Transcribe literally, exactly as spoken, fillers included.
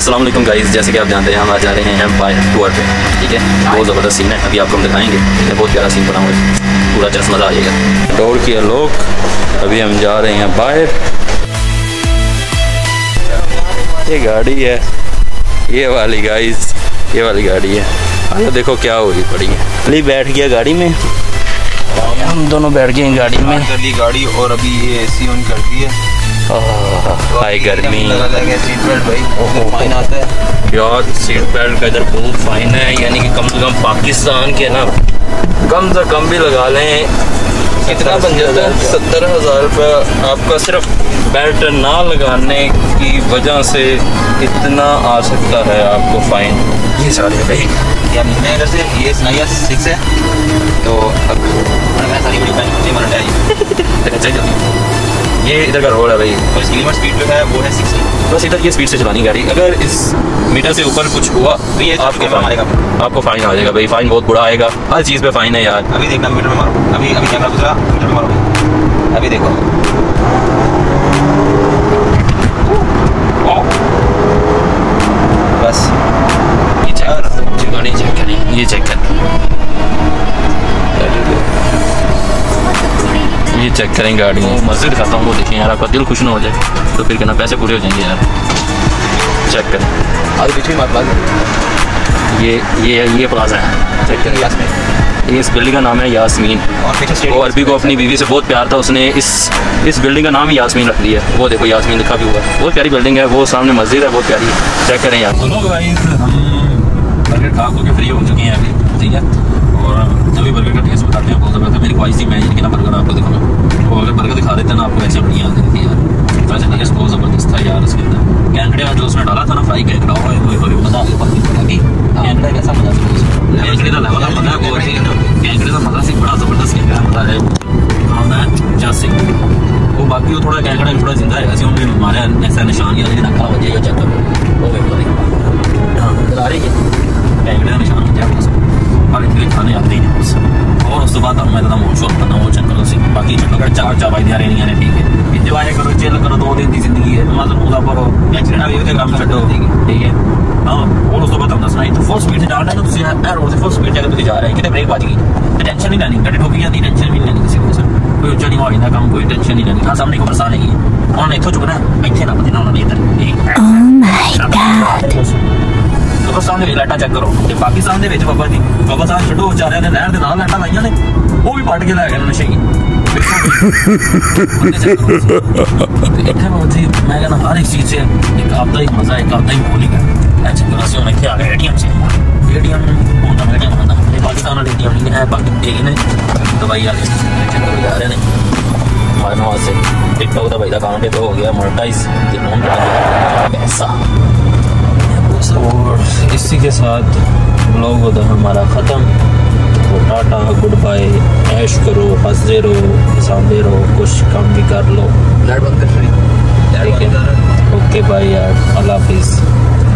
अस्सलाम वालेकुम गाइस, जैसे कि आप जानते हैं हम आज जा रहे हैं बाय टूर पे। ठीक है, बहुत ज़बरदस्त सीन है, अभी आपको हम दिखाएंगे। ठीक है, बहुत प्यारा सीन बना हुआ है, पूरा जस्ट मज़ा आ जाएगा। टूर किया लोग, अभी हम जा रहे हैं बाहर। ये गाड़ी है, ये वाली गाइस, ये वाली गाड़ी है। अरे देखो क्या हो रही पड़ी है। अली बैठ गया गाड़ी में, हम दोनों बैठ गए गाड़ी में। कर ली गाड़ी और अभी ये एसी ऑन कर दी है। हाई गर्मी, सीट बेल्ट भाई फाइन आता है यार। सीट बेल्ट का इधर बहुत फाइन है, यानी कि कम से कम पाकिस्तान के ना कम से कम भी लगा लें, कितना बन जाता है, सत्तर हज़ार रुपया आपका सिर्फ बेल्ट ना लगाने की वजह से इतना आ सकता है आपको फाइन। ये सारे भाई या मैं इधर से ये सुनाइए सिक्स है तो अब मैं सारी वीडियो मुझे मरना है। ये इधर का रोड है भाई, और इसकी लिमिट स्पीड जो है वो है सिक्सटी। बस इधर ये स्पीड से चलानी गाड़ी, अगर इस मीटर से ऊपर कुछ हुआ तो ये आपको फाइन आएगा, आपको फाइन आ जाएगा भाई। फाइन बहुत बुरा आएगा, हर चीज़ पे फाइन है यार। अभी देखना मीटर में मारो, अभी अभी कैमरा गुजरा मीटर में मारो, अभी देखो बस ये चेक कर, गाड़ी चेक करें, ये चेक कर, ये चेक करें गाड़ी। मस्जिद खाता हूँ वो देखें यार, आपका दिल खुश ना हो जाए तो फिर कहना पैसे पूरे हो जाएंगे यार। चेक करें, आगे पीछे मत प्लाजा, ये ये ये प्लाजा है, चेक करें। यास्मीन, ये इस बिल्डिंग का नाम है यास्मीन। और पीछे वो अरबी को अपनी बीवी से बहुत प्यार था, उसने इस इस बिल्डिंग का नाम ही यास्मीन रख दिया। वो देखो यास्मीन लिखा भी हुआ है, बहुत प्यारी बिल्डिंग है। वो सामने मस्जिद है, बहुत प्यारी है, चेक करें यार। हम बर्गर खा के फ्री हो चुके हैं अभी, ठीक है। और जब बर्गर का टेस्ट बताते हैं बहुत ज़बरदस्त है। मेरी ख्वाहिश थी मैं ये ना बर्गर आपको दिखाऊँ, तो अगर बर्गर दिखा देते हैं ना आपको ऐसे बढ़िया आ जाती है यार। पता चलिए बहुत ज़बरदस्त था यार। उसके अंदर कैंकड़े जो उसने डाला था ना, फ्राई कैंकड़ा, मज़ा आ गया। कैंकड़ा कैसा मज़ा था, कैंकड़े का लेवल पता है, और कैंकड़े का मज़ा से बड़ा ज़बरदस्त कैंकड़ा मज़ा है। नाम है जासी, वो बाकी वो थोड़ा कैंकड़ा थोड़ा जिंदा है, ऐसे उनमें हमारे ऐसा निशान या नक्का हो जाएगा, चेक करो वो देखो। हाँ आ रही है कैंकड़े का निशान हो जाएगा, और इतने खाने आते ही नहीं बस। और उस बाद मैं इतना मोशो करना वो चेक करो सी, बाकी चलो चार चाबाई दिया रही नहीं, ठीक है। इंजॉय करो, चिल करो, दो दिन की जिंदगी है, मतलब पूरा करो, एक्सीडेंट भी होते काम छो, ठीक है। हाँ, और उस बाद दसना तो फुल स्पीड से जाना है, तो रोड से फुल स्पीड से अगर जा रहे हैं कि ब्रेक बज गई, टेंशन नहीं लेनी, गड्डी ठोकी जाती, टेंशन भी नहीं लेनी किसी को, कोई उच्चा नहीं होता काम, कोई टेंशन नहीं लेनी। हाँ, सामने को बरसा नहीं है, उन्होंने इतों चुकना इतने ना पता उन्होंने इधर तो सामने लाइटा चेक करो। पाकिस्तान के बाबा जी बाबा साहब छो बेचारे ने नहर के नाल लाइटा लाइया ने, वो भी पट के लै गए नशे की। मैं कहना हर एक चीज से एक आपदा ही मजा, एक आपदा ही बोली है। चेक करो हम इतने आ गए एटीएम से, एटीएम होता एटीएम होता पाकिस्तान वाले एटीएम नहीं है, बाकी ने दवाई वाले चेक करो जा रहे हैं हमारे वहाँ से। टिकटॉक का भाई का अकाउंट है तो हो गया मोनेटाइज, पैसा। और इसी के साथ ब्लॉग होता है हमारा ख़त्म। तो टाटा, गुड बाय, ऐश करो, हंसते रहो, हंसाते रहो, कुछ काम भी कर लो। लाइट बंद कर, ठीक है, ओके बाय यार, अल्लाह हाफिज़।